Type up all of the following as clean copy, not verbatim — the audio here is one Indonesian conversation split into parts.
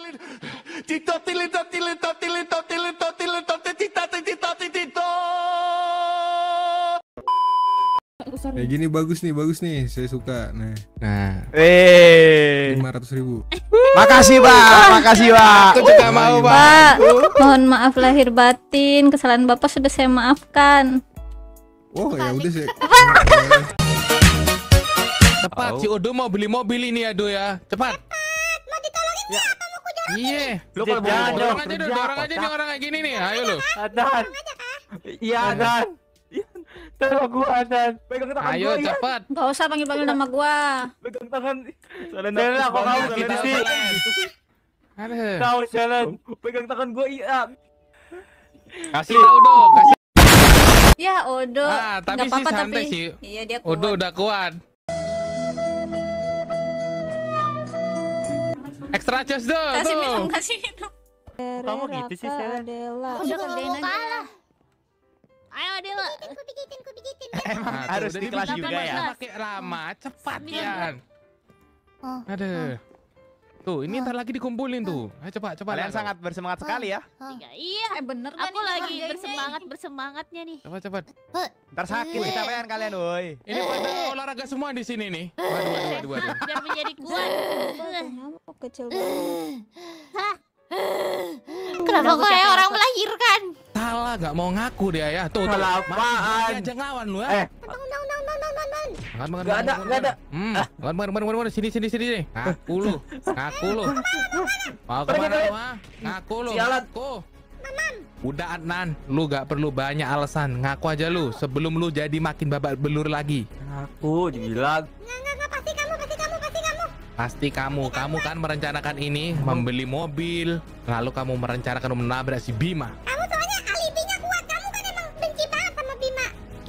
Tito, tilito, tilito, tilito, tilito, tilito, titita, titita, titito. Kayak gini bagus nih, saya suka. Nah, 500.000. Makasih Pak, Aku juga mau, Pak. Mohon maaf lahir batin, kesalahan Bapak sudah saya maafkan. Oh ya udah sih. Cepat, si Odo mau beli mobil ini ya, Do ya. Cepat. Mau ditolongin nggak? Apa mau ku dorong? Iya. Lu kalau mau Dorong aja, Do. Dorong aja nih orang kayak gini nih. Ayo lu. Adan. Iya Adan. Tolong gua Adan. Pegang tangan Ayo gua ya. cepat. Gak usah panggil-panggil nama gua. Pegang tangan. Selena kok kamu gitu sih? Aduh. Tahu jalan. Pegang tangan gua iya. Kasih tahu, Do. Kasih. Ya Odo. Tapi Nggak sih apa-apa, santai sih. Iya dia kuat. Odo udah kuat. Extra chest, Do. Kasih Tuh. minum, kasih minum. Kamu gitu sih, Sela. Adela. Udah Udah kerjain mau aja. kalah. Ayo Adela. Ku pijitin. Emang Nah, tuh, harus udah di kelas dibikin juga ya. Pakai lama, cepat ya. Oh. Aduh. Tuh, ini ntar lagi dikumpulin tuh. Ayo cepat. Kalian sangat bersemangat sekali ya. Iya, bener kan Aku lagi bersemangatnya nih. Cepat. Ntar sakit kecapean kalian, woi. Ini pada olahraga semua di sini nih. Waduh. Biar menjadi kuat. Kecil banget. Kenapa kok kayak orang melahirkan? Salah, nggak mau ngaku dia ya. Tuh. Salah apaan? Aja ngelawan lu ya. Non. Nggak ada. Bangun. Sini. Ngaku lu. Mau kemana lu, ha? Ngaku lu. Ngaku. Udah Adnan, lu gak perlu banyak alasan. Ngaku aja lu, sebelum lu jadi makin babak belur lagi. Aku dibilang. Nggak, pasti kamu. Pasti kamu kan merencanakan ini, membeli mobil. Lalu kamu merencanakan menabrak si Bima. Kamu soalnya alibinya kuat. Kamu kan emang benci banget sama Bima.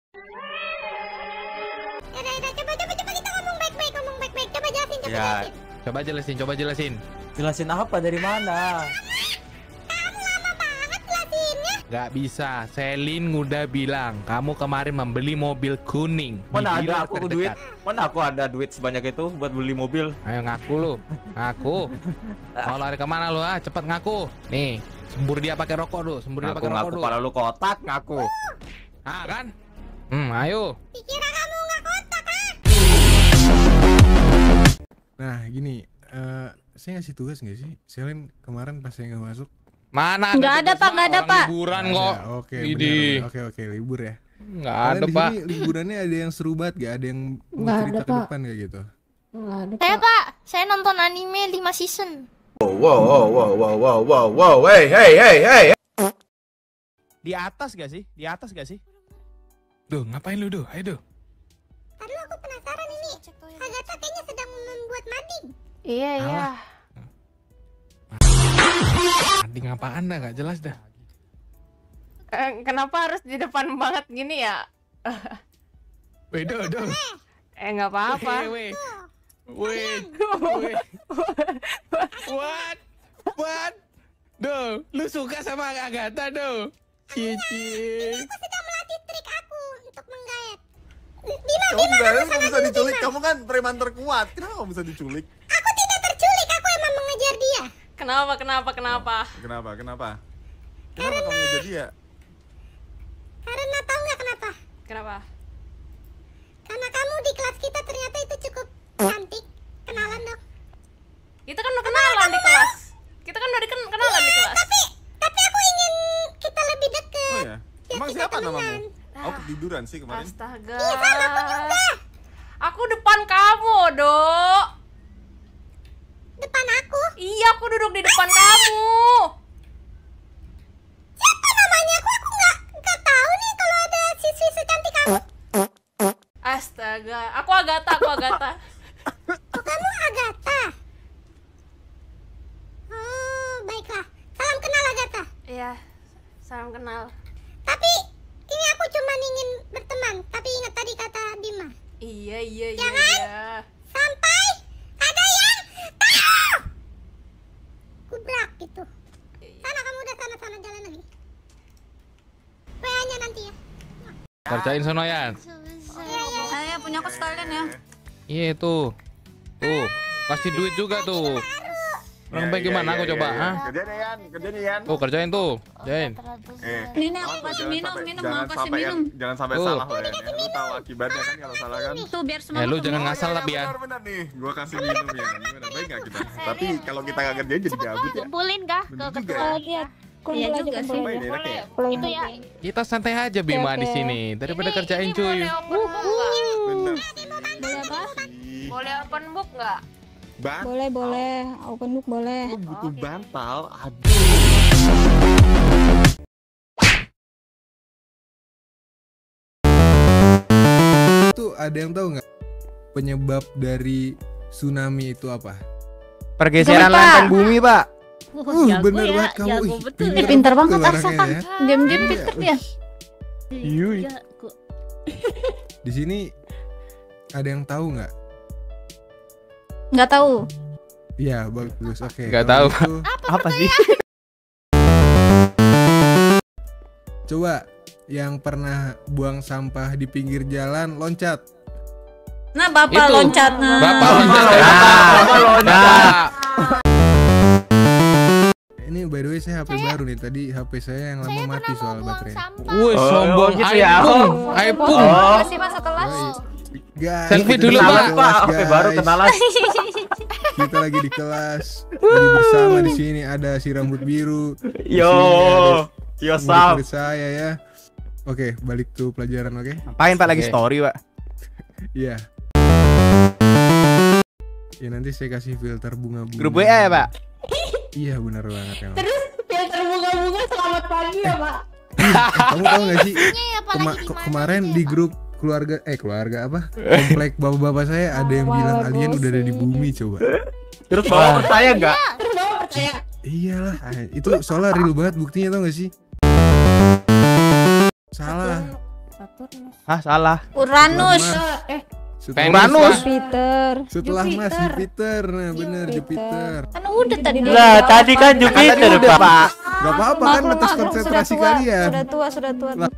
Yaudah, coba kita ngomong baik-baik. Coba jelasin. Ya. Coba jelasin. Jelasin apa dari mana? Kamu lama banget jelasinnya. Gak bisa, Selin udah bilang kamu kemarin membeli mobil kuning. Mana Di dealer ada aku duit? terdekat. Mana aku ada duit sebanyak itu buat beli mobil? Ayo ngaku lu, ngaku. Mau lari kemana lu, cepet ngaku. Nih, sembur dia pakai rokok dulu, Ngaku kalau lu kotak ngaku. Ah kan? Ayo. Dikira kamu nggak kotak, ah? Nah gini, saya ngasih tugas nggak sih? Selin kemarin pas saya nggak masuk. Mana Nggak ada, Pak, nggak ada, orang Pak. Liburan Nggak kok. ada. Oke, Idih. benar. Oke, libur ya. Nggak Kalian ada, di Pak. sini liburannya ada yang seru banget gak? Ada yang mau Nggak cerita ada, ke Pak. depan kayak gitu? Nggak ada, Saya Pak. Pak, saya nonton anime 5 season. Wow, hey. Di atas gak sih? Duh, ngapain lu, Duh? Ayo, Duh. Tadi aku penasaran ini. Agatha kayaknya sedang membuat mading. Iya. Tadi ngapaan dah, gak jelas dah. Kenapa harus di depan banget gini ya? Weh, Duh. Nggak apa-apa. Weh. What? Duh, lu suka sama Agatha, Duh? Cici. Aku sedang melatih trik aku untuk menggait. Kamu nggak bisa diculik. Kamu kan preman terkuat. Kenapa kamu bisa diculik? Aku tidak terculik, aku emang mengejar dia. Kenapa? Kenapa kamu ngejar dia? Karena tahu nggak kenapa? Kenapa? Karena kamu di kelas kita ternyata itu cukup cantik. Kenalan dong. Kita kan udah kenalan di kelas. Tapi aku ingin kita lebih dekat. Oh ya. Emang kita siapa temenan. namamu? Aku ketiduran sih kemarin. Astaga. Iya sama aku juga. Aku depan kamu, Dok. Depan aku. Iya, aku duduk di depan kamu. Siapa namanya? Aku nggak tahu nih kalau ada siswi secantik kamu. Astaga, aku Agatha. Oh, kamu Agatha. Oh, baiklah. Salam kenal Agatha. Iya, salam kenal. Tapi ini aku cuma ingin berteman. Tapi ingat tadi kata Bima. Iya. Sampai ada yang tahu. Kubrak gitu. Sana kamu udah sana jalan lagi. WA-nya nanti ya. Kerjain sono ya. Iya. Saya punya aku sekalian ya. Iya tuh. Kasih duit juga tuh. Orang baik gimana aku coba, ah? Kerja nih Yan. Tuh kerjain tuh, kerjain. Ini aku kasih minum, aku kasih minum. Jangan sampai Tuh. salah loh ya. Lu tahu akibatnya kan kalau salah kan. Tuh biar semangat. Lu jangan ngasal lah Bian. Benar nih, gua kasih minum ya. Gimana baik nggak kita? Tapi kalau kita nggak kerjain jadi gabut ya. Kumpulin kah ke Bener ketua? juga. Iya juga sih. Baik deh, ya. Itu ya. Kita santai aja Bima di sini daripada kerjain cuy. Boleh open book nggak? Bener. Boleh apa? Boleh open book nggak? Boleh. Open book boleh. Lu butuh bantal. Aduh. Itu ada yang tahu nggak penyebab dari tsunami itu apa? Pergeseran Gempa. lempeng bumi, Pak. Bener banget kamu. Ih, Pintar banget orangnya Asa kan. ya. Diam-diam pintar dia. Yui. Di sini ada yang tahu nggak? Nggak tahu. Iya bagus. Oke. Nggak kalau tahu. gitu, Apa sih? coba yang pernah buang sampah di pinggir jalan loncat. Nah, Bapak Itu. loncat. Nah. Bapak loncat. Nah. Ini by the way saya HP baru nih. Tadi HP saya yang lama mati soal baterainya. Wih, sombong gitu ya. Aipung. Aipung. Masih masa kelas. Guys, Selfie kita dulu, lagi Pak. di kelas, HP baru guys. kenalan. Kita lagi di kelas. Lagi bersama di sini ada si rambut biru. Di Yo. sini ada Yo murid Sam. saya ya. Oke, balik to pelajaran, oke? Ngapain Pak lagi Oke. story, Pak? Iya. Ya nanti saya kasih filter bunga-bunga. Grup WA ya, Pak? Iya benar banget emang. Filter bunga-bunga selamat pagi ya, Pak. Kamu tahu nggak sih Ya, apalagi di mana kemarin gitu di ya, grup keluarga apa komplek bapak-bapak saya ada yang bilang alien udah ada di bumi coba. Terus Bapak percaya nggak? Iyalah, itu soalnya real banget buktinya tau gak sih? Salah. Hah, salah. Uranus. Setelah, Uranus. Jupiter. setelah Mas Jupiter, nah bener Jupiter. Kan udah tadi. Lah, tadi kan Jupiter, Pak. Gak apa-apa kan atas konsentrasi kalian. Sudah tua. Lah.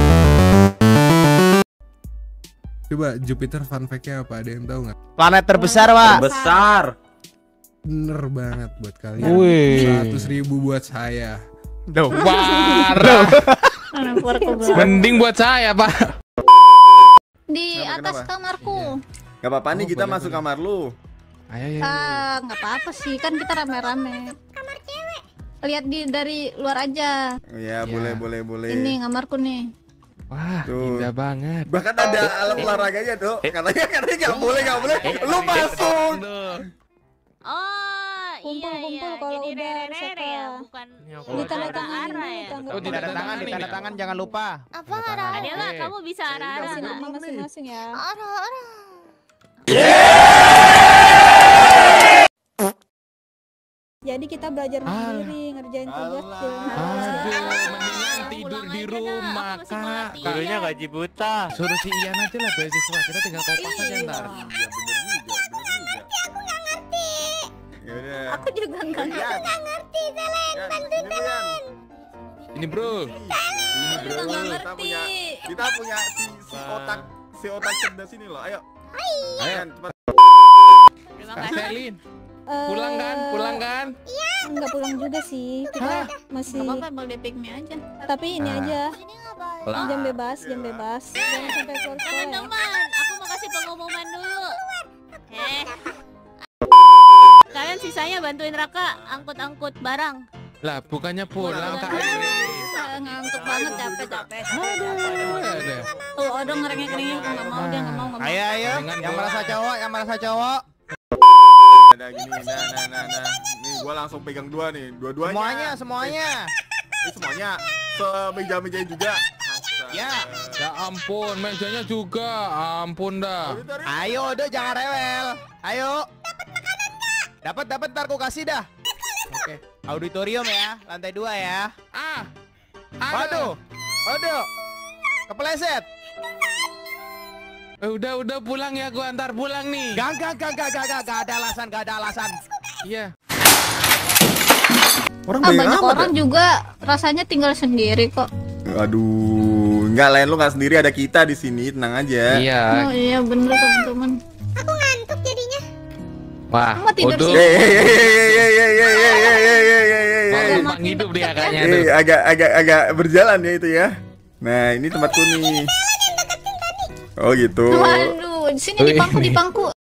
Coba Jupiter fun fact-nya apa? Ada yang tahu nggak? Planet terbesar, Pak. Besar. Bener banget buat kalian. Wih. 100.000 buat saya. Parah. Mending buat saya, Pak. Di Kenapa? atas kamarku. Gak apa-apa nih kita boleh, masuk kamar lu. Ayo. Nggak apa-apa sih, kan kita rame-rame. Kamar cewek. Lihat dari luar aja. Iya, boleh. Ini kamarku nih. Wah, Tuh. indah banget. Bahkan ada alat olahraganya tuh. Katanya nggak boleh. Lu masuk. Oh, Kumpul-kumpul kalau Jadi udah rere-rere ya, bisa. bukan Ini tanda tangan arah ini, ya. tanda Oh, Tanda tangan, di tanda tangan jangan lupa. Apa arah? Ada nggak? Oke. Kamu bisa arah-arah nggak? Rumah masing-masing ya. Arah-arah. Jadi kita belajar mandiri, ngerjain tugas di rumah. Aduh, mendingan tidur di rumah, Kak. Gurunya gaji buta. Suruh si Ian aja lah beasiswa. Kita tinggal kopas aja ntar. Iya, bener juga. Ya udah. Aku juga nggak ngerti. Ini, Bro. Juga nggak ngerti. Kita punya si otak cerdas ini loh. Ayo. Ayo, cepat. Terima Kak kasih. Selin, pulang kan? Nggak pulang juga sih. Kita masih. Apa emang dia pick me aja. Tapi ini aja. Lah. Jam bebas. Jangan sampai keluar sekolah ya. Teman-teman, aku mau kasih pengumuman dulu. Kalian sisanya bantuin Raka angkut-angkut barang. Lah, bukannya pulang, Kak. Ngantuk banget, capek. Ada. Tuh, Odong ngerengek-ngerengek, nggak mau dia nggak mau. Ayo. Dengan Yang gua- merasa cowok. Ada gini. Nah. Nih gua langsung pegang dua nih. Dua-duanya. Semuanya. Ini semuanya. Semeja-meja juga. Astaga. Ya. Ya ampun, mejanya juga. Ampun dah. Ayo, udah jangan rewel. Ayo. Dapat ntar aku kasih dah. Oke. Auditorium ya, lantai 2 ya. Ah. Waduh. Kepleset. Udah pulang ya, gua antar pulang nih. Gak ada alasan. Iya. Orang Banyak banyak amat orang juga rasanya tinggal sendiri kok. ya? Aduh, enggak lain lu nggak sendiri, ada kita di sini, tenang aja. Iya. Oh iya bener teman-teman. Aku ngantuk jadinya. Wah, Kamu tidur Udu. sih. Mau numpang hidup dia kayaknya tuh. Agak berjalan ya itu ya. Nah, ini tempatku nih. Oh gitu. Waduh, di sini di pangku